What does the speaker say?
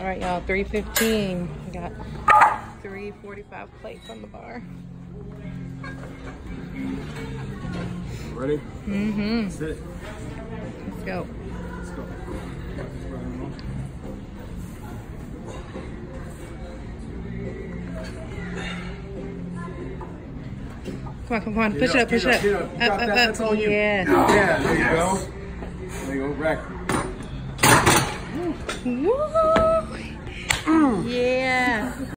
All right, y'all, 3:15. We got 3:45 plates on the bar. Ready? Mm-hmm. That's it. Let's go. Let's go. Come on. Push it up. Get up. You got that. That's all you. Yeah. Yeah, there you go. There you go, rack. Woo! Yeah.